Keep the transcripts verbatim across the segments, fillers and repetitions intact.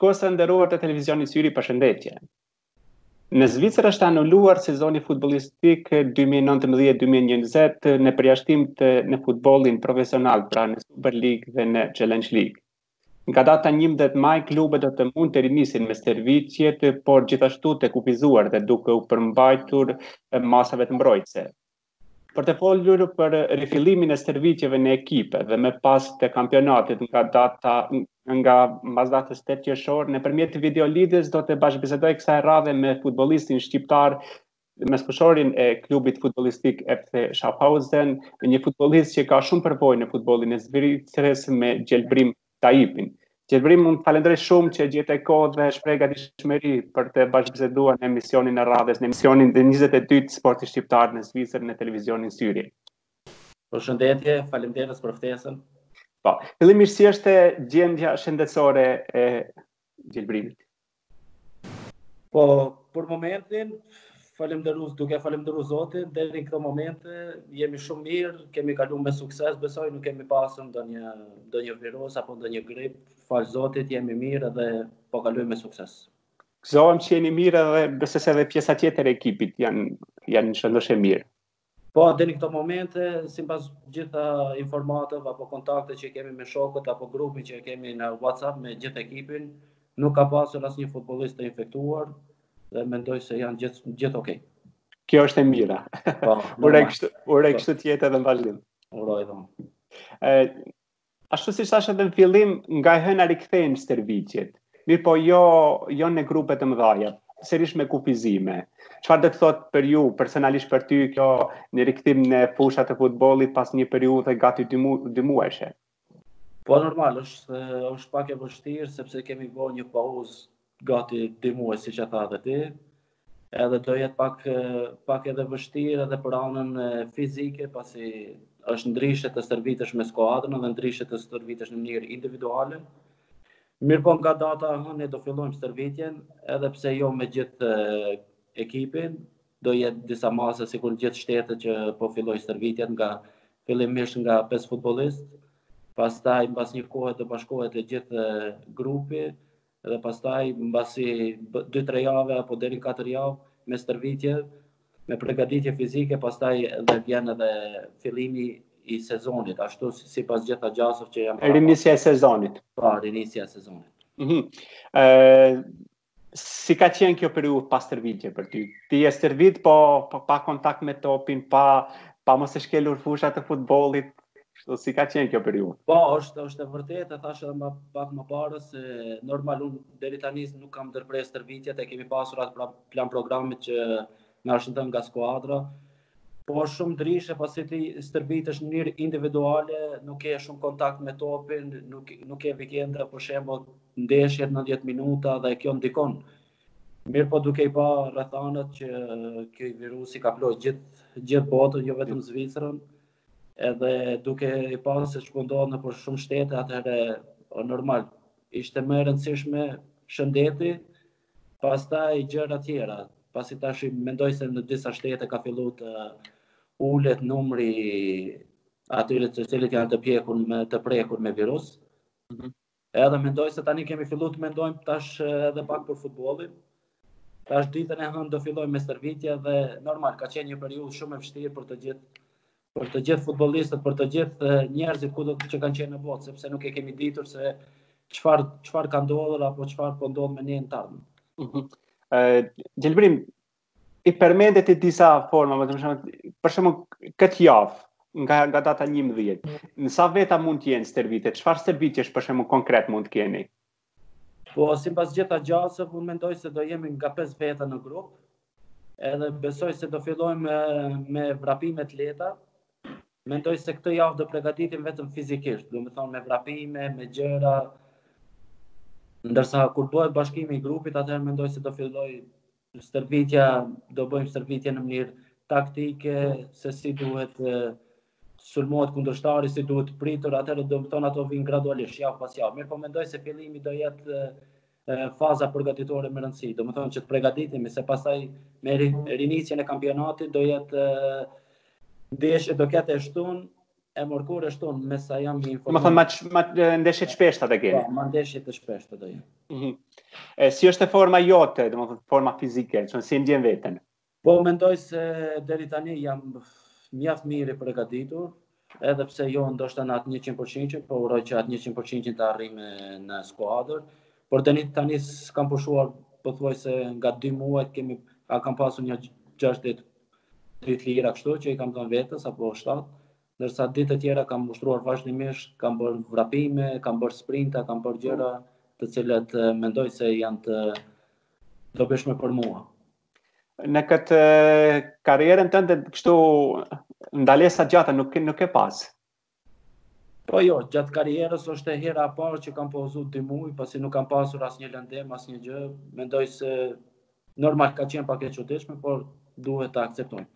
Shikues e nderuar të televizionit Syri, përshëndetje. Në Zvicër është anuluar sezoni futbollistik dy mijë e nëntëmbëdhjetë dy mijë e njëzet në përjashtim të në futbollin profesional, pra në Super League dhe në Challenge League. Nga data njëmbëdhjetë maj, klubet do të mund të rinisin me stërvitjet, por gjithashtu të kufizuar dhe duke u përmbajtur masave të mbrojtëse. Për të folur për rifillimin e stërvitjeve në ekipe dhe me pas të kampionatit nga data nga mbas datës tetë qershor, nëpërmjet videolidhjes do të bashkëbisedoj kësaj radhe me futbollistin shqiptar, meskushorin e klubit futbollistik F C Schaffhausen, një futbollist që ka shumë përvojë në futbollin e Zvicrës me Gjelbrim Taipin. Gjelbrim, unë falenderoj shumë që gjete kohë dhe shpreh gatishmëri për të bashkëbiseduar në emisionin e radhës, në emisionin e njëzet e dytë Sporti Shqiptar në Zvicër në televizionin Syri. Përshëndetje, faleminderit për ftesën. Po, fillimisht si është gjendja shëndetësore e Gjelbrimit? Po, për momentin, falemnderues, duke falemnderuar Zotin, deri në këtë moment jemi shumë mirë, kemi kaluar me sukses, besoj nuk kemi pasur ndonjë ndonjë virus apo ndonjë grip. Fal Zotit, jemi mirë dhe po kalojmë me sukses. Gëzohem që jeni mirë dhe besoj se edhe pjesa tjetër e ekipit janë janë shëndoshë mirë. Po, deri në këtë moment, sipas gjitha informatave apo kontakte që kemi me shokët apo grupin që kemi në WhatsApp me gjithë ekipin, nuk ka pasur asnjë futbollist të infektuar dhe mendoj se janë gjithë gjithë okay. Kjo është e mira. Po, uroj kështu, uroj kështu të jetë edhe në vazhdim. Uroj dhomë. Ë, ashtu siç thash edhe në fillim, nga e hëna rikthehen stërvitjet. Mirë po jo jo në grupe të mëdha, sërish me kufizime. Çfarë do të thotë për ju, personalisht për ty, kjo në rikthim në fushat e futbollit pas një periudhe gati dy, mu, dy muajshe? Po normal, është është pak e vështirë sepse kemi bërë një pauzë gati dy muaj, siç e tha edhe ti. Edhe do jetë pak pak edhe vështirë edhe për anën fizike, pasi është ndryshe të stërvitesh me skuadrën dhe ndryshe të stërvitesh në mënyrë individuale. Mirë po nga data ne do fillojmë stërvitjen, edhe pse jo me gjithë ekipin, do jetë disa masa sikur gjithë shtetet që po fillojnë stërvitjet, nga fillimisht nga pesë futbollistë, pastaj mbas një kohe të bashkohet e gjithë grupi dhe pastaj mbasi dy tre javë apo deri në katër javë me stërvitje, me përgatitje fizike, pastaj edhe vjen edhe fillimi i sezonit, ashtu sipas gjitha gjasave që janë. Rinisja e sezonit. Po, rinisja e sezonit. Mhm. Ë Si ka qenë kjo periudhë pas stërvitje për ty? Ti je stërvit, po, po pa kontakt me topin, pa pa mos e shkelur fushat të futbollit. Kështu si ka qenë kjo periudhë? Po, është është e vërtetë, e thash edhe më pak më parë se normal unë deri tani nuk kam ndërprer stërvitjet, e kemi pasur atë plan programit që na është dhënë nga skuadra. Po shumë ndryshe pasi ti stërvitesh në mënyrë individuale, nuk ke shumë kontakt me topin, nuk nuk ke vikende për shembull ndeshjet nëntëdhjetë minuta dhe kjo ndikon. Mirë po duke i pa rrethanat që ky virusi ka plot gjithë gjithë botën, jo vetëm Zvicrën, edhe duke i pa se ç'po në për shumë shtete, atëherë normal ishte më e rëndësishme shëndeti, pastaj gjëra tjera. Pasi tash mendoj se në disa shtete ka filluar të ulet numri atyre të cilët janë të pjekur me të prekur me virus. Mm-hmm. Edhe mendoj se tani kemi filluar të mendojmë tash edhe pak për futbollin. Tash ditën e hënë do fillojmë me stërvitje dhe normal ka qenë një periudhë shumë e vështirë për të gjithë për të gjithë futbollistët, për të gjithë njerëzit kudo që kanë qenë në botë, sepse nuk e kemi ditur se çfarë çfarë ka ndodhur apo çfarë po ndodh me ne në tardhën. Mhm. Uh, Gjelbrim, i përmendet i disa forma, për shembull këtë javë, nga, nga data njëmbëdhjetë, në sa veta mund të jenë stërvitjet? Çfarë stërvitjesh për shembull konkret mund të keni? Po, sipas gjitha gjasave, unë mendoj se do jemi nga pesë veta në grup, edhe besoj se do fillojmë me, me vrapime të lehta. Mendoj se këtë javë do përgatitem vetëm fizikisht, do të thonë me vrapime, me gjëra. Ndërsa kur bëhet bashkimi i grupit, atëherë mendoj se do filloj stërvitja, do bëjmë stërvitje në mënyrë taktike, se si duhet sulmohet kundërshtari, si duhet pritur, atëherë do të thonë ato vijnë gradualisht, javë pas javë. Mirë, po mendoj se fillimi do jetë faza përgatitore me rëndësi, do të thonë që të përgatitemi, se pastaj me rinisjen e kampionatit do jetë ndeshje do ketë e shtunë, e mërkur është tonë, me sa jam i Më informuar. thënë, ma, ma ndeshje të shpeshta të keni. Po, ma ndeshje të shpeshta do jenë. Mhm. E, si është e forma jote, dhe më thënë, forma fizike, që si ndjen veten? Po, mendoj se deri tani jam mjaft mirë i përgatitur, edhe pse jo ndoshta në atë njëqind përqind, po uroj që atë njëqind përqind të arrim në skuadër. Por tani tani s'kam pushuar pothuajse nga dy muaj, kemi a kam pasur një gjashtëdhjetë ditë lira kështu që i kam dhënë vetes apo shtatë, ndërsa ditët e tjera kam ushtruar vazhdimisht, kam bërë vrapime, kam bërë sprinta, kam bërë gjëra të cilat mendoj se janë të dobishme për mua. Në këtë karrierën tënde kështu ndalesa gjata nuk nuk e pas. Po jo, gjatë karrierës është e hera e parë që kam pauzuar dy muaj, pasi nuk kam pasur asnjë lëndem, asnjë gjë. Mendoj se normal ka qenë pak e çuditshme, por duhet ta akceptojmë.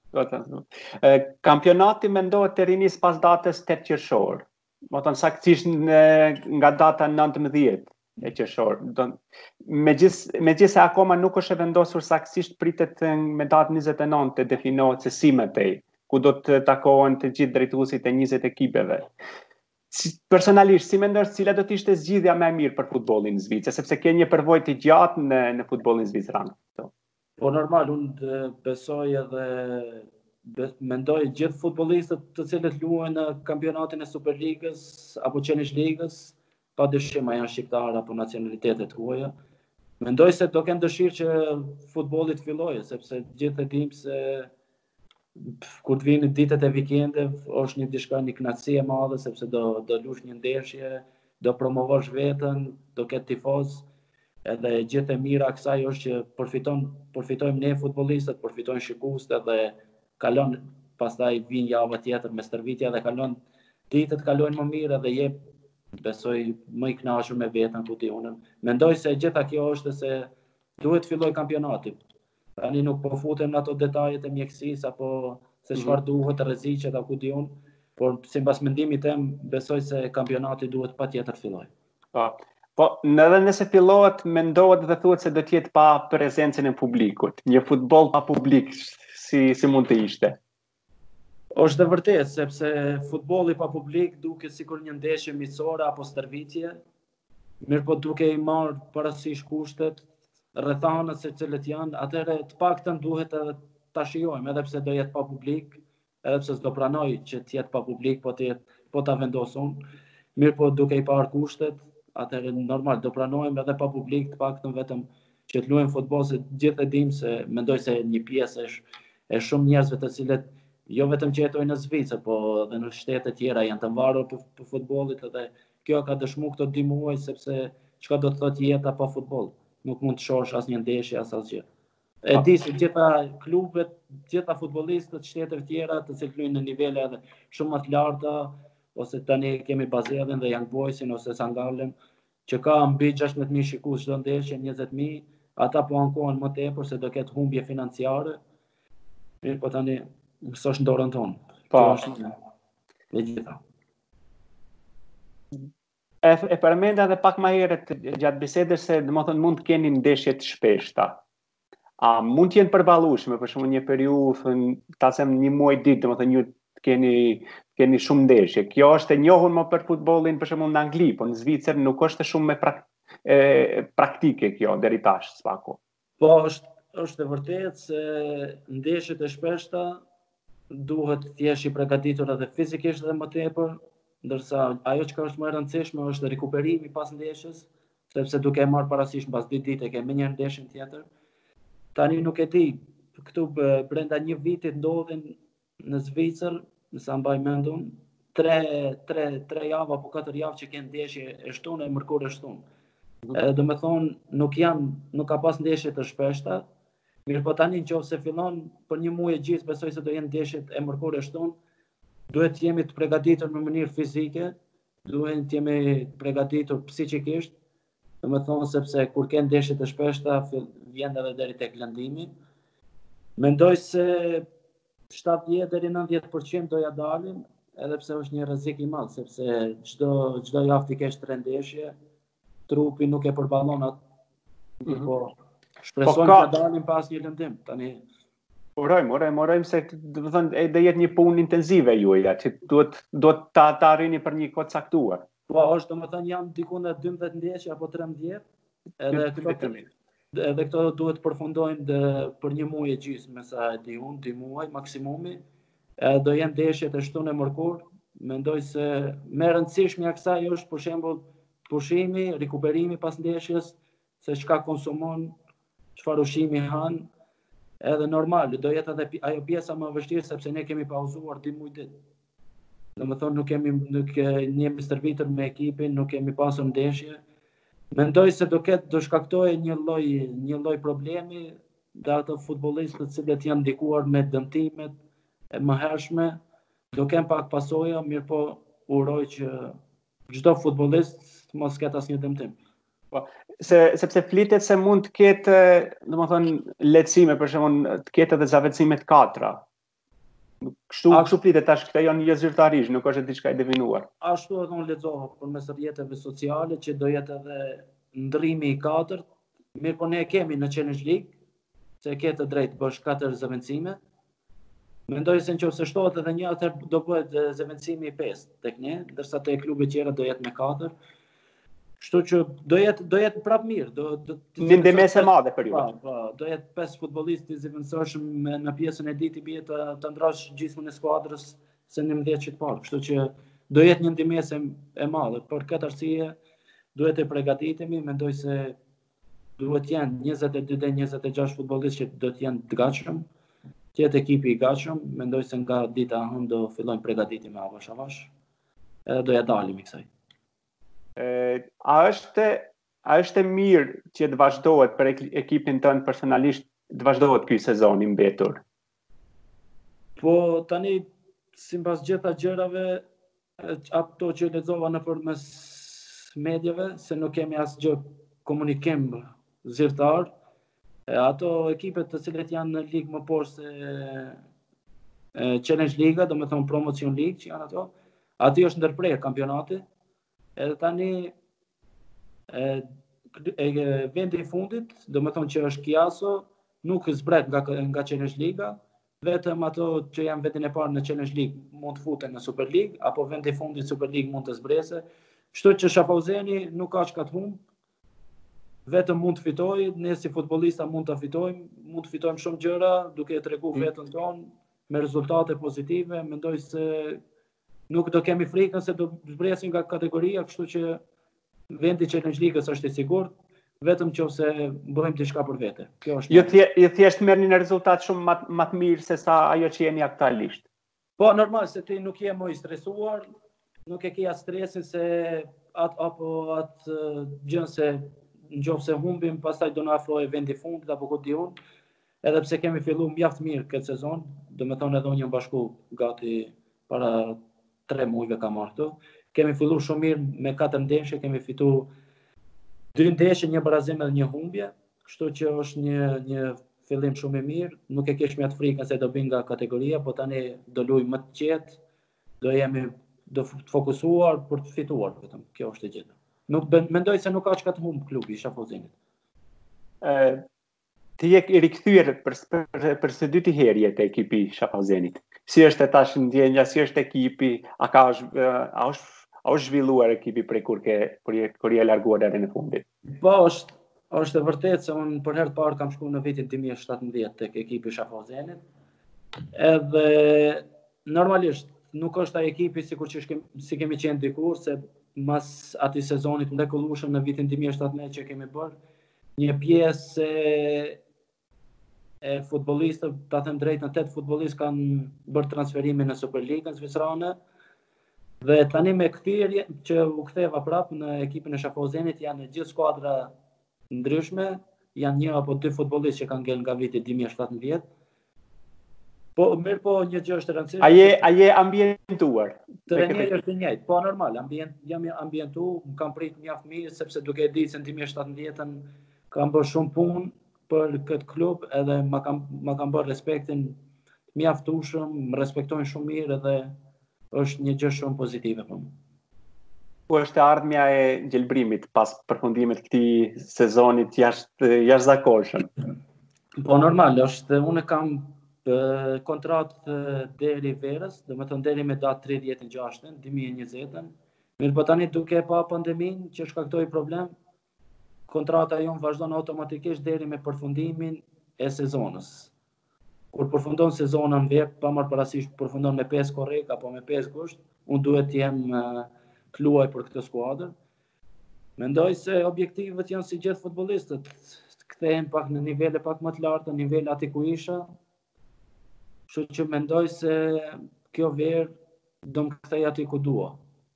Kampionati mendohet të rinis pas datës tetë qershor. Do të thënë saktësisht nga data nëntëmbëdhjetë e qershor. Megjithëse megjithëse akoma nuk është e vendosur saktësisht, pritet me datën njëzet e nëntë të definohet se si më tej, ku do të takohen të gjithë drejtuesit e njëzet ekipeve. Si, personalisht, si mendosh cila do të ishte zgjidhja më e mirë për futbollin në Zvicër, sepse ke një përvojë të gjatë në në futbollin zviceran. Po normal, unë besoj edhe mendoj gjithë futbollistët të cilët luajnë në kampionatin e Superligës apo Challenge Ligës, padyshim janë shqiptar apo nacionalitetet huaja. Mendoj se do kem dëshirë që futbolli të fillojë, sepse gjithë e dim se kur të vinë ditët e vikendeve është një diçka një kënaqësi e madhe, sepse do do lush një ndeshje, do promovosh veten, do ketë tifoz. Edhe gjithë e mira kësaj është që përfiton, përfitojmë ne futbollistët, përfitojnë shikuesit edhe kalon pastaj vin java tjetër me stërvitje dhe kalon ditët kalojnë më mirë edhe jep besoj më i kënaqur me veten ku ti unë. Mendoj se gjitha kjo është se duhet filloj kampionati. Tani nuk po futem në ato detajet e mjekësisë apo se çfarë duhet rreziqet apo ku di unë, por sipas mendimit tim besoj se kampionati duhet patjetër filloj. Po. Po, edhe nëse fillohet, mendohet dhe thuhet se do të jetë pa prezencën e publikut. Një futboll pa publik, si si mund të ishte? Është e vërtetë, sepse futbolli pa publik duket sikur një ndeshje miqësore apo stërvitje, mirë po duke i marrë parasysh kushtet, rrethanat se cilët janë, atëherë të paktën duhet edhe ta shijojmë, edhe pse do jetë pa publik, edhe pse s'do pranoj që të jetë pa publik, po të jetë, po ta vendosun, mirë po duke i parë kushtet, atëherë normal do pranojmë edhe pa publik, të paktën vetëm që të luajmë futboll, se gjithë e dim se mendoj se një pjesë është e shumë njerëzve të cilët jo vetëm që jetojnë në Zvicër, po edhe në shtete tjera janë të varur për, për futbollit, edhe kjo ka dëshmu këto dy muaj sepse çka do të thotë jeta pa futboll. Nuk mund të shohësh asnjë ndeshje as asgjë. E di se gjitha klubet, gjitha futbollistët shteteve tjera të cilët luajnë në nivele edhe shumë më të larta, ose tani kemi Bazellin dhe Young Boysin ose Sangalen, që ka mbi gjashtëdhjetë mijë shikues çdo ndeshje, njëzet mijë, ata po ankohen më tepër se do ketë humbje financiare. Mirë, po tani s'është në dorën tonë. Po. Me gjitha. E, e përmenda edhe pak më herët gjatë bisedës se domethënë mund të keni ndeshje të shpeshta. A mund të jenë përballueshme, për shembull një periudhë, ta them një muaj ditë, domethënë ju keni keni shumë ndeshje. Kjo është e njohur më për futbollin për shembull në Angli, por në Zvicër nuk është shumë me prak, e, praktike kjo deri tash s'paku. Po është është e vërtetë se ndeshjet e shpeshta duhet të jesh i përgatitur edhe fizikisht edhe më tepër, ndërsa ajo që është më e rëndësishme është rikuperimi pas ndeshjes, sepse duke e marrë parasysh pas dy ditë ke më një ndeshje tjetër. Tani nuk e di, këtu brenda një viti ndodhin në Zvicër, sa mbaj mendun, tre tre tre javë apo katër javë që kanë ndeshje e shtunë e mërkurë e shtunë. Mm-hmm. Do me thonë nuk janë, nuk ka pas ndeshje të shpeshta. Mirë po tani nëse fillon për një muaj e gjithë, besoj se do jenë ndeshjet e mërkurë e shtunë. Duhet të jemi të përgatitur në mënyrë fizike, duhet të jemi të përgatitur psikikisht, do me thonë sepse kur ke ndeshjet e shpeshta vjen edhe deri tek lëndimi. Mendoj se shtatëdhjetë deri në nëntëdhjetë përqind do ja dalim, edhe pse është një rrezik i madh, sepse çdo çdo javë ti kesh tre ndeshje, trupi nuk e përballon atë. Mm-hmm. Po shpresojmë të dalim pas një lëndim. Tani Urojmë, urojmë, urojmë se do të thonë e- do jetë një punë intensive juaja, që duhet duhet ta ta arrini për një kohë caktuar. Po, është domethënë janë diku në dymbëdhjetë ndeshje apo tridhjetë, edhe këto edhe këto duhet përfundojnë dhe për një muaj e gjysmë, me sa e di unë, dy muaj maksimumi. E, do jenë ndeshjet e shtunë e mërkur. Mendoj se më e rëndësishmja e kësaj është për shembull pushimi, rikuperimi pas ndeshjes, se çka konsumon, çfarë ushqimi han. Edhe normal, do jetë edhe pi- ajo pjesa më e vështirë sepse ne kemi pauzuar dy muaj ditë. Domethënë nuk kemi nuk e- ne jemi stërvitur me ekipin, nuk kemi pasur ndeshje. Mendoj se do ketë do shkaktojë një lloj një lloj problemi dhe ato futbollistët të cilët janë ndikuar me dëmtimet e mëhershme do kenë pak pasoja, mirë po uroj që çdo futbollist mos ketë asnjë dëmtim. Se sepse flitet se mund të ketë, domethënë, lehtësime, për shembull, të ketë edhe zaventësime të katra. Kështu, A- kështu flitet tash, këto janë një zyrtarisht, nuk është diçka e definuar. Ashtu edhe unë lexova përmes rrjeteve sociale që do jetë edhe ndrrimi i katërt, mirë po ne e kemi në Challenge League, se ke të drejtë bësh katër zëvendësime. Mendoj se nëse shtohet edhe një, atëherë do bëhet e, zëvendësimi i pesë tek ne, ndërsa te klubet tjera do jetë me katër. Kështu që do jetë do jetë prap mirë, do do Një ndemese e madhe për ju. Po, po, do jetë pesë futbollistë i zëvendësoshëm me- në pjesën e ditë i bie të, të ndrash gjysmën e skuadrës se nëntëdhjetë që të parë. Kështu që do jetë një ndihmëse e madhe. Për këtë arsye duhet të përgatitemi, mendoj se duhet janë njëzet e dy dhe njëzet e gjashtë futbollistë që do të jenë të gatshëm. Të jetë ekipi i gatshëm, mendoj se nga dita e hënë do fillojmë përgatitimi avash avash. Edhe do ja dalim i kësaj. E, a është a është e mirë që të vazhdohet për ek- ekipin tënd personalisht, të vazhdohet ky sezon i mbetur? Po tani sipas gjitha gjërave e, ato që lexova nëpërmes medjave se nuk kemi asgjë komunikim zyrtar, e, ato ekipet të cilët janë në ligë më poshtë se e, Challenge Liga, do me thonë Promotion League që janë ato, aty është ndërprerë kampionati, edhe tani e, e, vendi i fundit, do me thonë që është Kiaso, nuk zbret nga, nga Challenge Liga, vetëm ato që janë vendin e parë në Challenge League mund të futen në Super League, apo vendi i fundit Super League mund të zbrese. Kështu që Schaffhauseni nuk ka çka të humbë, vetëm mund të fitojë, ne si futbollista mund ta fitojmë, mund të fitojmë shumë gjëra duke e treguar veten tonë me rezultate pozitive. Mendoj se nuk do kemi frikën se do zbresim nga kategoria, kështu që vendi i Challenge League-s është i sigurt, vetëm nëse bëjmë diçka për vete. Kjo është. Jo thje, jo thjesht merrni një rezultat shumë më më të mirë se sa ajo që jeni aktualisht. Po normal se ti nuk je më i stresuar, nuk e ke atë stresin se at apo atë gjën se nëse humbim pastaj do na afrohej vendi i fundit apo ku di unë. Edhe pse kemi filluar mjaft mirë këtë sezon, do të thonë edhe unë jam bashku gati para tre muajve ka marrë këtu. Kemi filluar shumë mirë me katër ndeshje, kemi fituar dy ndeshje, një barazim edhe një humbje, kështu që është një një fillim shumë i mirë. Nuk e kesh mjaft frikën se do bin nga kategoria, po tani do luajmë më të qetë, do jemi do të fokusuar për të fituar vetëm. Kjo është e gjeta. Nuk mendoj se nuk ka çka të humb klubi i Schaffhausenit. Ë ti je i rikthyer për për, për së dyti herë te ekipi i Schaffhausenit. Si është tash ndjenja, si është ekipi, a ka a është a është zhvilluar ekipi prej kur ke kur je larguar deri në fundit? Po, është është e vërtetë se unë për herë të parë kam shkuar në vitin dy mijë e shtatëmbëdhjetë tek ekipi i Schaffhausenit. Edhe normalisht nuk është ai ekipi sikur që shkem, si kemi qenë dikur, se mas atij sezonit mrekullueshëm në vitin dy mijë e shtatëmbëdhjetë që kemi bërë, një pjesë e, e futbollistëve, ta them drejtën, tetë futbollistë kanë bërë transferimin në Superligën Zvicrane. Dhe tani me kthyer që u ktheva prapë në ekipin e Schaffhausenit, janë gjithë skuadra ndryshme, janë një apo dy futbollistë që kanë ngel nga viti dy mijë e shtatëmbëdhjetë. Po mirë, po një gjë është e rëndësishme. A je a je ambientuar? Trajneri është i njëjtë, po normal, ambient jam ambientu, më kam prit mjaft mirë sepse duke e ditë se në dy mijë e shtatëmbëdhjetën kam bërë shumë punë për këtë klub, edhe ma kam ma kam bërë respektin mjaftueshëm, më respektojnë shumë mirë edhe është një gjë shumë pozitive për mua. Ku është ardhmja e gjelbrimit pas përfundimit të këtij sezonit jashtë jashtëzakonshëm? Po normal, është unë kam kontratë deri verës, do të thonë deri me datë tridhjetë e gjashtë dy mijë e njëzet. Mirë, po tani duke pa pandemin që shkaktoi problem, kontrata jonë vazhdon automatikisht deri me përfundimin e sezonës. Kur përfundon sezona në vep, pa marrë parasysh përfundon me pesë korrik apo me pesë gusht, unë duhet të jem të luaj për këtë skuadër. Mendoj se objektivet janë si gjithë futbollistët, të kthehen pak në nivele pak më të larta, nivele aty ku isha. Kështu që mendoj se kjo verë do më kthej aty ku dua.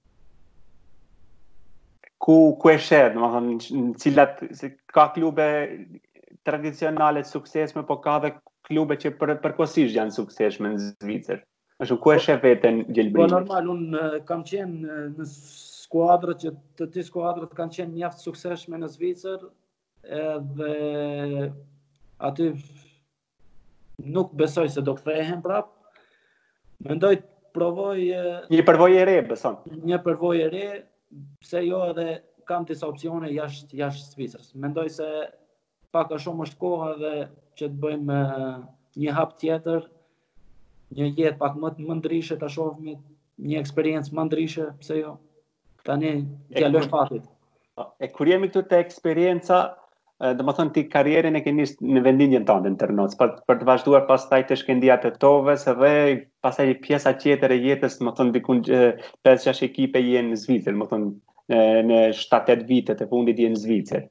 Ku ku e sheh, domethënë në cilat ka klube tradicionale të suksesshme, po ka dhe klube që për përkohësisht janë suksesshme në Zvicër. Ashtu ku e sheh veten Gjelbrini? Po normal, un kam qenë në skuadrat që të dy skuadrat kanë qenë mjaft suksesshme në Zvicër, edhe aty nuk besoj se do kthehen prap. Mendoj të provoj një përvojë e re, beson. Një përvojë e re, pse jo, edhe kam disa opsione jashtë jashtë Zvicrës. Mendoj se pak a shumë është koha edhe që të bëjmë një hap tjetër, një jetë pak më më ndryshe ta shohim, një eksperiencë më ndryshe, pse jo. Tani t'ja lësh fatit. E kur jemi këtu te eksperienca, domethënë ti karrierën e ke nisë në vendinjen tënde në Tërnoc, për, për të vazhduar pastaj te Shkendia të Tovës dhe pastaj pjesa tjetër e jetës, domethënë diku pesë gjashtë ekipe jenë në Zvicër, domethënë në shtatë tetë vitet e fundit jenë në Zvicër.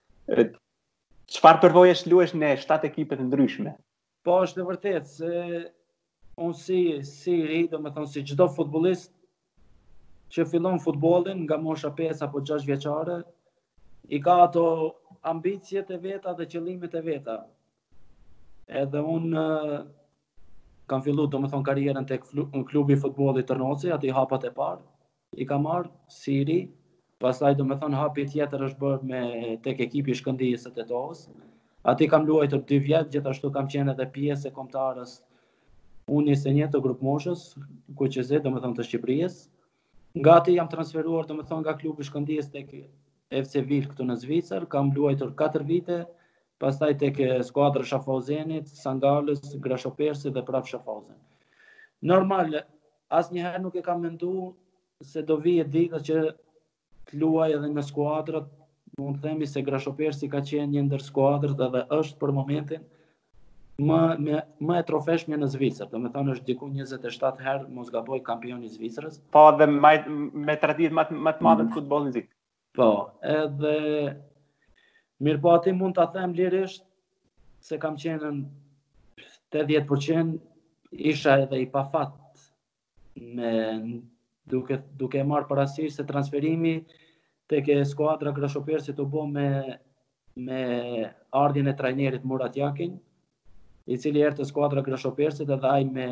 Çfarë përvojesh luesh në shtatë ekipe të ndryshme? Po, është e vërtetë se unë si si i ri, domethënë si çdo futbollist që fillon futbollin nga mosha pesë apo gjashtë vjeçare, i ka ato ambicjet e veta dhe qëllimet e veta. Edhe unë kam filluar domethënë karrierën tek klubi i futbollit Tërnoci, aty hapat e parë i kam marrë si i ri. Pastaj domethënë hapi tjetër është bërë me tek ekipi i Shkëndijës së Tetovës. Aty kam luajtur dy vjet, gjithashtu kam qenë edhe pjesë e kombëtarës U njëzet e një të grup moshës, ku që zë, domethënë të Shqipërisë. Nga aty jam transferuar domethënë nga klubi i Shkëndijës tek F C Vil këtu në Zvicër, kam luajtur katër vite, pastaj tek skuadra Schaffhausenit, Sangalës, Grashopersi dhe prap Schaffhausen. Normal, asnjëherë nuk e kam menduar se do vijë dita që të luaj edhe në skuadrat, mund të themi se Grashopersi ka qenë një ndër skuadrat edhe është për momentin më me më e trofeshme në Zvicër. Domethënë është diku njëzet e shtatë herë mos gaboj kampion i Zvicrës. Po, dhe me, me traditë më më të madhe të futbollit zik. Po, edhe mirë, po aty mund ta them lirisht se kam qenë në tetëdhjetë përqind, isha edhe i pafat me duke duke marrë parasysh se transferimi tek skuadra Grashopersit u bë me me ardhjen e trajnerit Murat Yakin, i cili erdhi te skuadra Grashopersit edhe ai me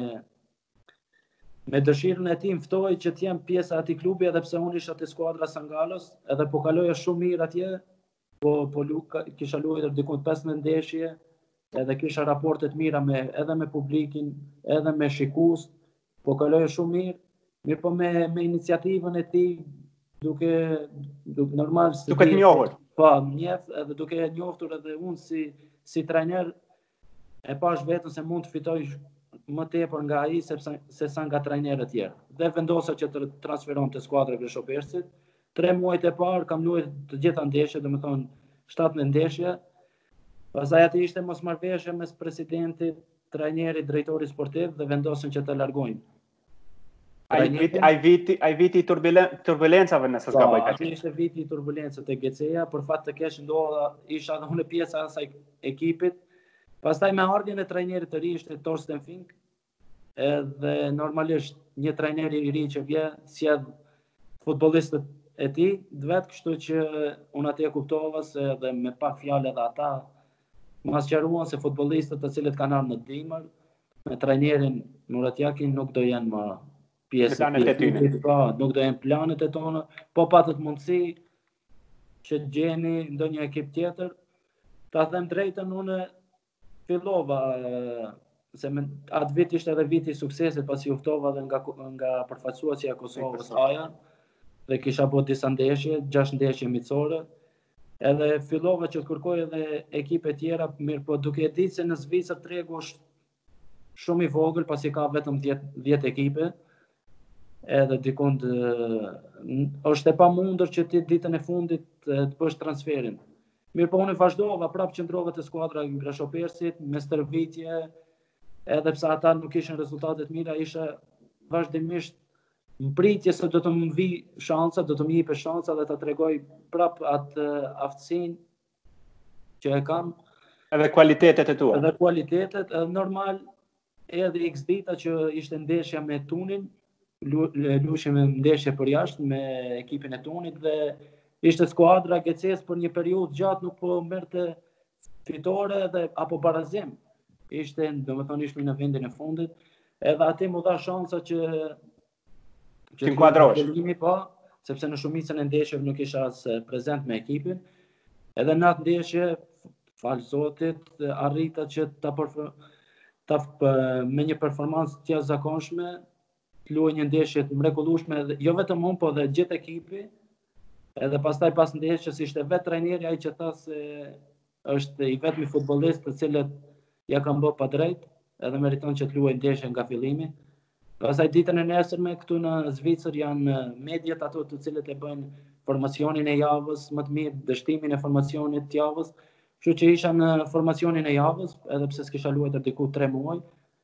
me dëshirën e tij ftoi që të jem pjesë e atij klubi, edhe pse unë isha te skuadra Sangalos, edhe po kaloja shumë mirë atje, po po luka, kisha luajtur diku pesëmbëdhjetë ndeshje, edhe kisha raporte të mira me edhe me publikin, edhe me shikues, po kaloja shumë mirë. Mirë, po me me iniciativën e tij, duke duke normal se duke të njohur. Po, njeh edhe duke e njohur edhe unë si si trajner, e pash vetën se mund të fitoj më tepër nga ai sepse se sa nga trajnerët e tjerë. Dhe vendosa që të transferon te skuadra Grashopersit. Tre muajt e parë kam luajtur të gjitha ndeshjet, domethënë shtatëdhjetë ndeshje. Pastaj aty ishte mosmarrveshje mes presidentit, trajnerit, drejtorit sportiv dhe vendosën që të largojnë. Ai viti, ai viti, ai viti turbulencave nëse s'ka bëj. Aty ishte viti i turbulencave te G C-ja, për fat të keq ndodha, isha edhe unë pjesë e asaj ekipit. Pastaj me ardhjen e trajnerit të ri ishte Torsten Fink, edhe normalisht një trajner i ri që vjen sjell futbollistët e tij vet, kështu që unë atje kuptova se edhe me pak fjalë edhe ata më sqaruan se futbollistët të cilët kanë ardhur në dimër me trajnerin Murat Yakin nuk do jenë më pjesë e tyre. Po, nuk do jenë planet e tona, po patët mundësi që të gjeni ndonjë ekip tjetër. Ta them drejtën, unë fillova se me, atë vit ishte edhe viti i suksesit, pasi u ftova edhe nga nga përfaqësuesja e Kosovës Aja, dhe kisha bërë disa ndeshje, gjashtë ndeshje miqësore. Edhe fillova që të kërkoj edhe ekipe tjera, mirë, po duke e ditë se në Zvicër tregu është shumë i vogël, pasi ka vetëm dhjetë ekipe, edhe dikund është e pamundur që ti ditën e fundit të bësh transferin. Mirë po unë vazhdova, prapë qëndrova te skuadra e Grashopersit, me stërvitje, edhe pse ata nuk kishin rezultate të mira, isha vazhdimisht në pritje se do të më vi shansa, do të më jepë shansa dhe ta tregoj prapë atë aftësinë që e kam. Edhe kualitetet e tua. Edhe kualitetet, edhe normal, edhe X dita që ishte ndeshja me Tunin, lushim me ndeshje për jashtë me ekipin e Tunit dhe ishte skuadra G C S për një periudhë gjatë nuk po merrte fitore dhe apo barazim. Ishte, domethënë ishte në vendin e fundit, edhe aty më dha shansa që që inkuadrohesh. Po, sepse në shumicën e ndeshjeve nuk isha as prezent me ekipin. Edhe në atë ndeshje, fal Zotit, arrita që ta, ta me një performancë të jashtëzakonshme të luaj një ndeshje të mrekullueshme, jo vetëm unë, po dhe gjithë ekipi. Edhe pastaj pas ndeshjes ishte vetë trajneri ai që tha se është i vetmi futbollist të cilët ja kanë bërë pa drejt, edhe meriton që të luajë ndeshjen nga fillimi. Pastaj ditën e nesërme këtu në Zvicër janë mediat ato të cilët e bëjnë formacionin e javës, më të mirë dështimin e formacionit të javës. Kështu që isha në formacionin e javës, edhe pse s'kisha luajtur diku tre muaj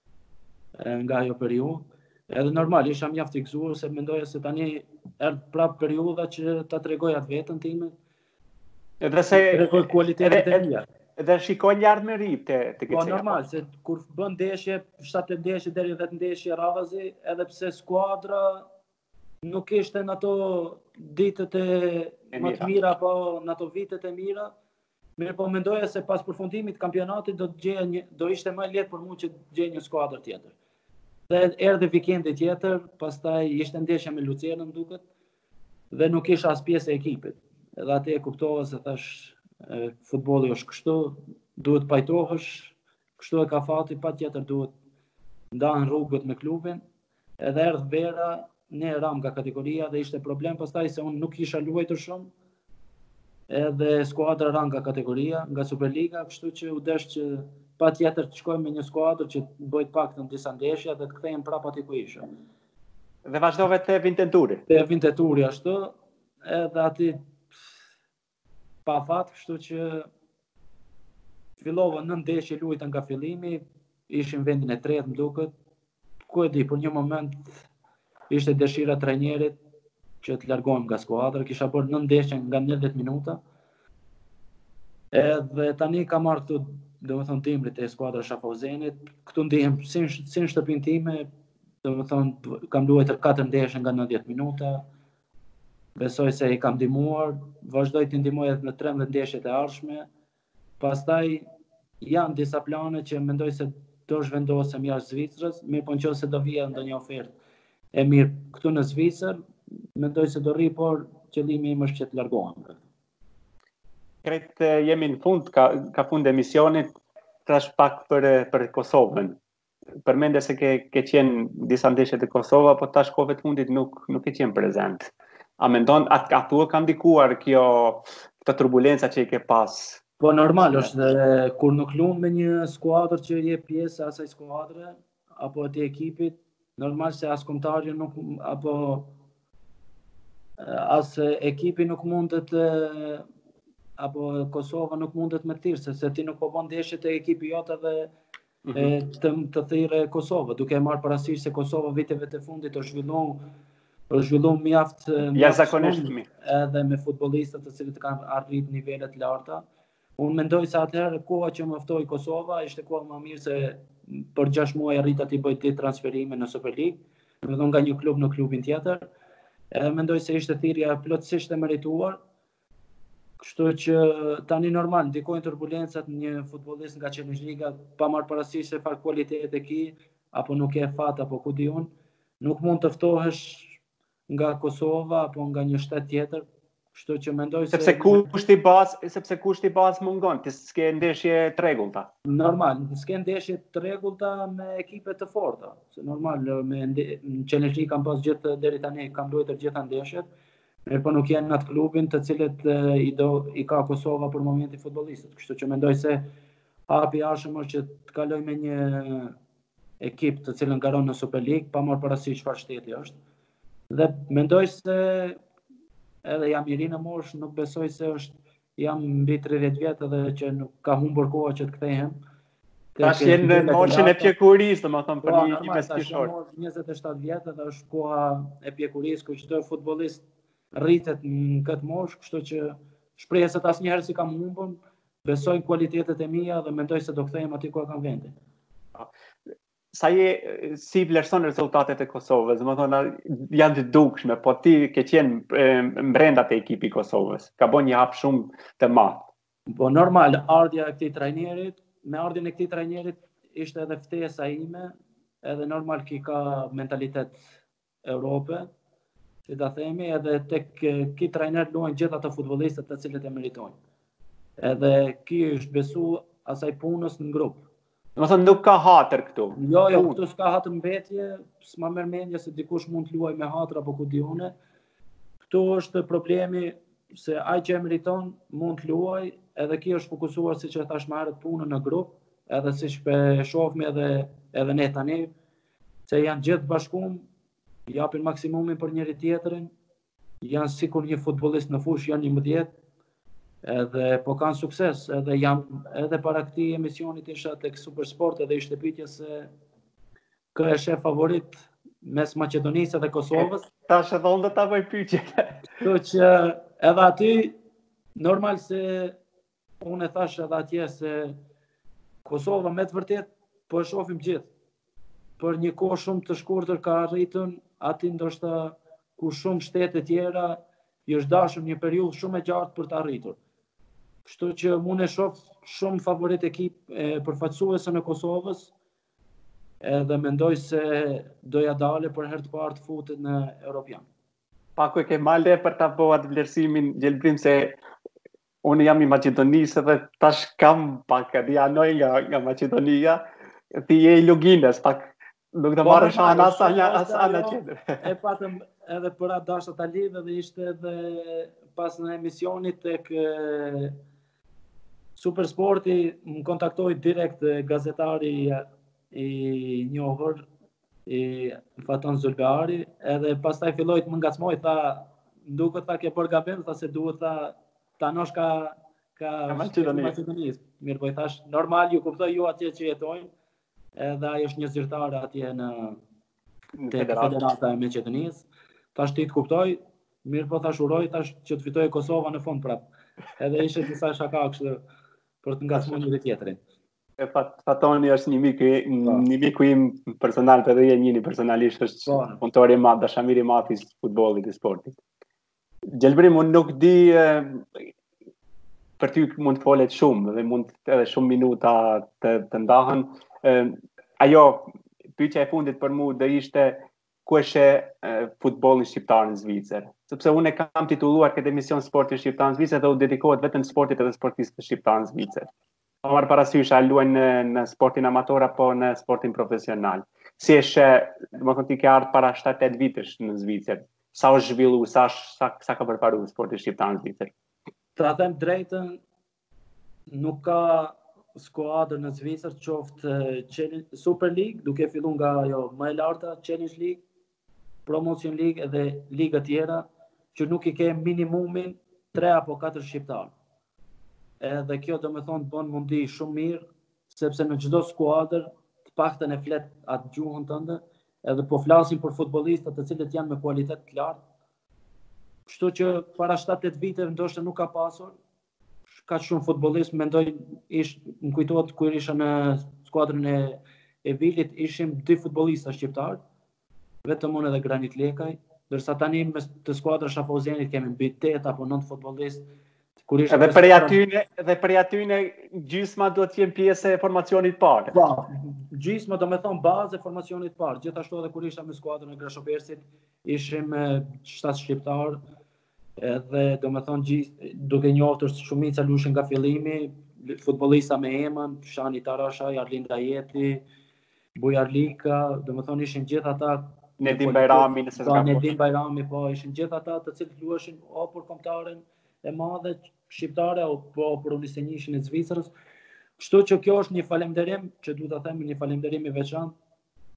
nga ajo periudhë. Edhe normal, isha mjaft i gëzuar se mendoja se tani erdhi prap periudha që ta tregoj atë veten time. Edhe se tregoj kualitetet e mia. Edhe shikoj lartëri te te G C S. Po normal, se kur bën ndeshje, shtatë ndeshje deri dhjetë ndeshje radhazi, edhe pse skuadra nuk ishte në ato ditët e më të mira, po në ato vitet e mira. Mirë po mendoja se pas përfundimit të kampionatit do të gjeja një, do ishte më lehtë për mua që të gjej një skuadër tjetër. Dhe erdhi vikendi tjetër, pastaj ishte ndeshja me Lucernën duket, dhe nuk isha as pjesë e ekipit. Edhe atë e kuptova se thash futbolli është kështu, duhet pajtohesh, kështu e ka fati, patjetër duhet ndahen rrugët me klubin. Edhe erdhi vera, ne ram nga kategoria dhe ishte problem pastaj se unë nuk isha luajtur shumë. Edhe skuadra ran nga kategoria, nga Superliga, kështu që u desh që patjetër të shkojmë me një skuadër që të bëjë paktën disa ndeshja dhe të kthehem prapë aty ku isha. Dhe vazhdove te Vintenturi. Te Vintenturi ashtu, edhe aty pa fat, kështu që fillova në ndeshje luajta nga fillimi, ishim vendin e tretë më duket. Ku e di, për një moment ishte dëshira e trajnerit që të largohem nga skuadra, kisha bërë në ndeshje nga njëzet minuta. Edhe tani kam marrë këtu, domethënë timrit e skuadrës Shafauzenit, këtu ndihem si si në shtëpinë time, domethënë kam luajtur katër ndeshje nga nëntëdhjetë minuta. Besoj se i kam ndihmuar, vazhdoj të ndihmoj edhe në trembëdhjetë ndeshjet e ardhshme. Pastaj janë disa plane që mendoj se do zhvendosem jashtë Zvicrës, mirë po nëse do vija ndonjë ofertë e mirë këtu në Zvicër, mendoj se do rri, por qëllimi im është që të largohem. Kret jemi në fund, ka, ka fund emisionit, trash pak për, për Kosovën. Përmende se ke, ke qenë disa ndeshje të Kosova, po tash kohëve të fundit nuk, nuk ke qenë prezent. A mendon, atë atua ka ndikuar kjo, këto turbulenca që i ke pas? Po normal është dhe kur nuk lun me një skuadër që je pjesë e asaj skuadre, apo atij ekipit, normal se as kombëtari nuk, apo as ekipi nuk mundet apo Kosova nuk mundet me thirrë, se ti nuk po bën ndeshje te ekipi jot edhe mm -hmm. të të thirrë Kosova, duke e marrë parasysh se Kosova viteve të fundit është zhvilluar është zhvilluar mjaft jashtëzakonisht mirë, edhe me futbollistët të cilët kanë arrit nivele të larta. Unë mendoj se atëherë koha që më ftoi Kosova ishte koha më mirë se për gjashtë muaj arrita të bëj ti transferime në Superligë, domethënë nga një klub në klubin tjetër. Edhe mendoj se ishte thirrja plotësisht e merituar. Kështu që tani normal ndikojnë turbulencat një futbollist nga Champions Liga pa marrë parasysh se farë kualitet e ki, apo nuk e fat apo ku di unë, nuk mund të ftohesh nga Kosova apo nga një shtet tjetër. Kështu që mendoj se sepse kushti bazë, sepse kushti bazë mungon, ti s'ke ndeshje të rregullta. Normal, s'ke ndeshje të rregullta me ekipe të forta. Se normal me në Champions League kam pas gjithë deri tani kam luajtur gjitha ndeshjet. Mirë po nuk janë në atë klubin të cilët i, do, i ka Kosova për momentin futbollistët. Kështu që mendoj se hapi arshëm është që të kaloj me një ekip të cilën garon në Super League, pa marrë parasysh çfarë shteti është. Dhe mendoj se edhe jam i ri në moshë, nuk besoj se është jam mbi tridhjetë vjet edhe që nuk ka humbur koha që të kthehem. Tash jenë në moshën e pjekurisë, domethënë për një ekip skishor. njëzet e shtatë vjet edhe është koha e pjekurisë, ku çdo futbollist rritet në këtë moshë, kështu që shpreh se asnjëherë si kam humbur, besoj në kualitetet e mia dhe mendoj se do kthehem aty ku e kam vendin. Sa je si vlerëson rezultatet e Kosovës, domethënë janë të dukshme, po ti ke qenë brenda të ekipit Kosovës, ka bën një hap shumë të madh. Po normal, ardha e këtij trajnerit, me ardhin e këtij trajnerit ishte edhe ftesa ime, edhe normal ki ka mentalitet Europe, si ta themi, edhe tek ky trajner luajnë gjithë ato futbollistët të cilët e meritojnë. Edhe ky është besu asaj punës në grup. Domethënë nuk ka hatër këtu. Jo, jo, këtu s'ka hatër mbetje, s'ma merr mendje se dikush mund të luajë me hatër apo ku diune. Këtu është problemi se ai që e meriton mund të luajë, edhe ky është fokusuar siç e thash më herët punën në grup, edhe siç e shohim edhe edhe ne tani, se janë gjithë bashkum, japin maksimumin për njëri tjetrin, janë sikur një futbollist në fushë, janë njëmbëdhjetë, edhe po kanë sukses, edhe jam edhe para këtij emisionit isha tek Supersport edhe ishte pyetja se kë është shef favorit mes Maqedonisë dhe Kosovës. Tash edhe unë do ta bëj pyetje. Kështu që edhe aty normal se unë e thash edhe atje se Kosova me të vërtet po e shohim gjithë. Për një kohë shumë të shkurtër ka arritur aty ndoshta ku shumë shtete tjera i është dashur një periudhë shumë e gjatë për të arritur. Kështu që unë e shoh shumë favorit ekip e përfaqësuese në Kosovës, edhe mendoj se doja dale për herë të parë të futet në Europian. Paku e ke malë për ta bëu atë vlerësimin Gjelbrim se unë jam i Maqedonisë dhe tash kam pak di anoj nga nga Maqedonia, ti je i Luginës, pak nuk të marrësh ana sa një as ana tjetër. E patëm edhe për atë dasha ta lidhë dhe ishte edhe pas në emisionit tek Supersporti më kontaktoi direkt gazetari i njohur i Faton Zulbeari, edhe pastaj filloi të më ngacmoj, tha, nduket tha ke bërë gabim, tha se duhet tha ta anosh ka ka Maqedonisë. Mirë, po i thash, normal ju kuptoj ju atje që jetojnë, edhe ai është një zyrtar atje në Federata e Maqedonisë. Tash ti të kuptoj, mirë po thash uroj tash që të fitojë Kosova në fund prap. Edhe ishte disa shaka kështu për të ngacmuar njëri tjetrin. E Fatoni është një mik një miku im personal, edhe je njëri personalisht është punëtor i madh, dashamir i madh i futbollit dhe sportit. Gjelbrim, unë nuk di për ty mund të folet shumë dhe mund edhe shumë minuta të, të ndahen. Ajo pyetja e fundit për mua do ishte ku është futbolli shqiptar në Zvicër. Sepse unë e kam titulluar këtë emision Sporti shqiptar në Zvicër dhe u dedikohet vetëm sportit edhe sportistëve shqiptar në Zvicër. Pa marrë parasysh a luajnë në, në sportin amator apo në sportin profesional. Si është, domethënë ti ke ardhur para shtatë tetë vitesh në Zvicër. Sa është zhvilluar, sa sa sa ka përparuar sporti shqiptar në Zvicër? Ta them drejtën, nuk ka skuadër në Zvicër, qoftë Super League, duke filluar nga ajo më e larta, Challenge League, Promotion League edhe liga tjera, që nuk i ke minimumin tre apo katër shqiptarë. Edhe kjo do me thonë të bën mundi shumë mirë, sepse në çdo skuadër të paktën e flet atë gjuhën tënde, edhe po flasim për futbollistët të cilët janë me kualitet të lartë. Kështu që para shtatë tetë viteve ndoshta nuk ka pasur ka shumë futbollistë, mendoj ish më kujtohet kur isha në skuadrën e e Vilit, ishim dy futbollistë shqiptar, vetëm unë edhe Granit Lekaj, ndërsa tani mes të skuadrës Shafozenit kemi mbi tetë apo nëntë futbollistë. Edhe për atyne, edhe për atyne gjysma duhet të jenë pjesë e formacionit parë. Po, gjysma do me thonë bazë e formacionit parë. Gjithashtu edhe kur isha me skuadrën e Grashopersit, ishim shtatë shqiptar, edhe do me thonë gjithë, duke njohur shumica lushin nga fillimi, futbollista me emën, Shani Tarashaj, Arlinda Jeti, Bujar Lika, do me thonë ishin gjithë ata. Nedim Bajrami, nëse s'ka. Nedim Bajrami, po, ishin gjithë ata të cilët luajshin o për kombëtaren e madhe shqiptare apo për Unisenjishin e Zvicrës. Kështu që kjo është një falënderim që duhet ta them, një falënderim i veçantë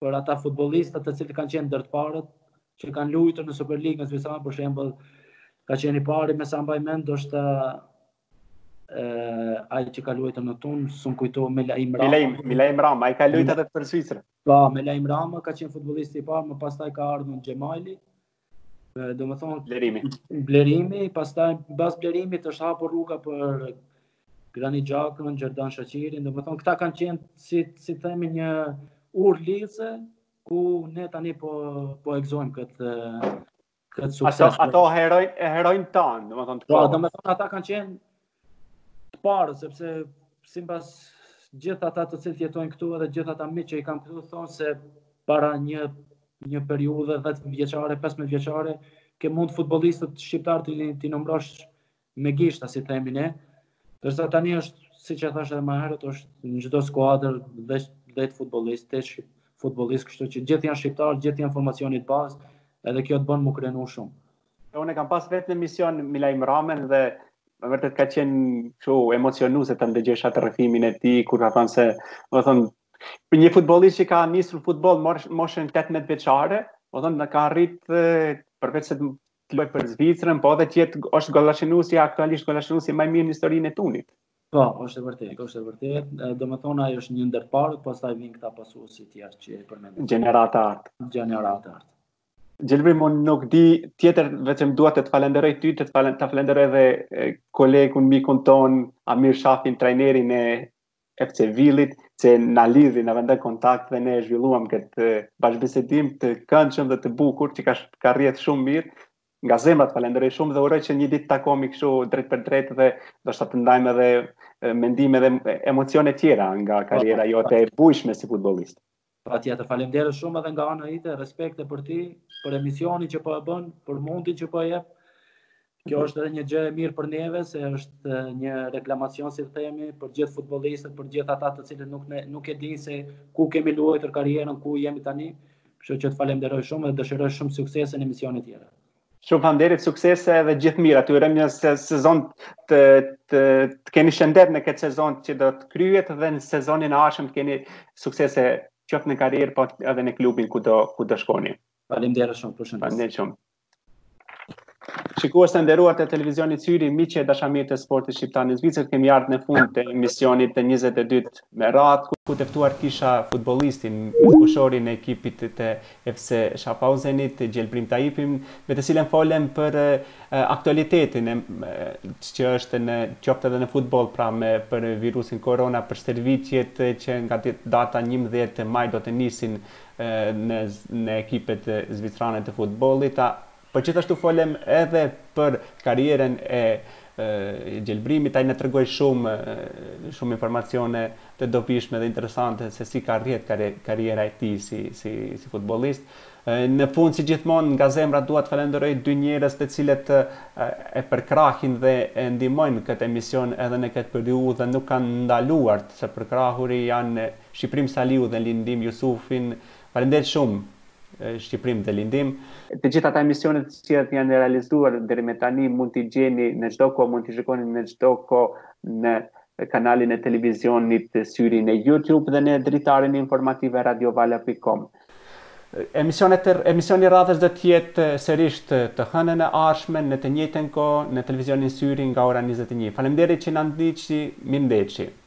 për ata futbollistët të cilët kanë qenë ndër të parët, që kanë luajtur në Superligën Zvicrane, për shembull, ka qenë i pari me sa mbaj mend, është ë ai që ka luajtur në Tun, s'm kujto Melaim Rama. Melaim, Melaim Rama, ai ka luajtur edhe për Zvicrën. Po, Melaim Rama ka qenë futbollisti i parë, më pastaj ka ardhur Xhemali. Do më thonë Blerimi. Blerimi, pastaj mbas Blerimit është hapur rruga për Granit Xhakën, Xherdan Shaqirin, do më thonë këta kanë qenë si si themi një urë lidhëse ku ne tani po po e gëzojmë këtë këtë sukses. Ato ato heroj herojnë tan, do më thonë. Po, do më thonë ata kanë qenë të parë, sepse sipas gjithë ata të cilët jetojnë këtu edhe gjithë ata miq që i kam këtu thonë se para një një periudhe dhjetë vjeçare, pesëmbëdhjetë vjeçare, ke mund futbollistët shqiptar të ti numërosh me gishta, si themi ne. Ndërsa tani është, siç e thash edhe më herët, është në çdo skuadër dhjetë futbollistë, tesh futbollistë, kështu që gjithë janë shqiptar, gjithë janë formacionit bazë, edhe kjo të bën më krenu shumë. Unë kam pas vetë në mision Melaim Ramen dhe më vërtet ka qenë kështu emocionuese të ndëgjesh atë rrethimin e tij kur ka thënë se, do të thonë, për një futbollist që ka nisur futboll moshën tetëmbëdhjetë vjeçare, do thonë ka arrit përveç se të luajë për Zvicrën, po edhe që është gollashënuesi, aktualisht gollashënuesi më i mirë në historinë e Tunit. Po, është e vërtetë, është e vërtetë. Domethënë ai është një ndër të parët, pastaj vijnë këta pasuesi të tjerë që e përmendëm. Gjenerata art. Gjenerata art. Gjelbrim, unë nuk di tjetër, vetëm dua të të falenderoj ty, të të falenderoj edhe kolegun, mikun ton, Amir Shafin, trajnerin e F C Villit, që na lidhi, na vendoi kontakt dhe ne zhvilluam këtë bashkëbisedim të këndshëm dhe të bukur që ka ka rrjedh shumë mirë. Nga zemra të falenderoj shumë dhe uroj që një ditë të takohemi kështu drejt për drejt dhe do të ndajmë edhe mendime dhe emocione tjera nga karriera jote e bujshme si futbollist. Patjetër, faleminderit shumë edhe nga ana ite, respekte për ti, për emisionin që po e bën, për mundin që po e jep. Kjo është edhe një gjë e mirë për neve, se është një reklamacion, si të themi, për gjithë futbollistët, për gjithë ata të cilët nuk ne, nuk e dinë se ku kemi luajtur karrierën, ku jemi tani. Kështu që të falenderoj shumë dhe dëshiroj shumë suksese në emisionet tjera. Shumë faleminderit, suksese dhe gjithë mirë. Aty urojmë një sezon të, të, të keni shëndet në këtë sezon që do të kryhet dhe në sezonin e ardhshëm të keni suksese qoftë në karrierë, po edhe në klubin ku do, ku do shkoni. Faleminderit shumë, përshëndetje. Faleminderit shumë. Shikues të nderuar të televizionit Syri, miqë e dashamirë të sportit shqiptar në Zvicër, kemi ardhur në fund të emisionit të njëzet e dytë me radhë, ku të ftuar kisha futbollistin, kushorin e ekipit të F C Schaffhausenit, Gjelbrim Taipin, me të cilën folëm për aktualitetin që është në qoftë edhe në futboll, pra me për virusin korona, për stërvitjet që nga data njëmbëdhjetë maj do të nisin në, në ekipet zvicrane të futbollit. Por gjithashtu folem edhe për karrierën e, e Gjelbrimit, ai na tregoi shumë shumë informacione të dobishme dhe interesante se si ka rrjedh karriera e tij si si si futbollist. Në fund, si gjithmonë, nga zemra dua të falenderoj dy njerëz të cilët e përkrahin dhe e ndihmojnë këtë emision edhe në këtë periudhë dhe nuk kanë ndaluar, se përkrahuri janë Shqiprim Saliu dhe Lindim Jusufin. Faleminderit shumë Shqiprim dhe Lindim. Të gjitha ata emisionet që janë realizuar deri më tani mund t'i gjeni në çdo kohë, mund t'i shikoni në çdo kohë në kanalin e televizionit Syri në YouTube dhe në dritarin informative radiovala pikë com. Emisionet emisioni i radhës do të jetë sërish të hënën e ardhshme në të njëjtën kohë në televizionin Syri nga ora njëzet e një. Faleminderit që na ndiqni, mirëmbëjtje.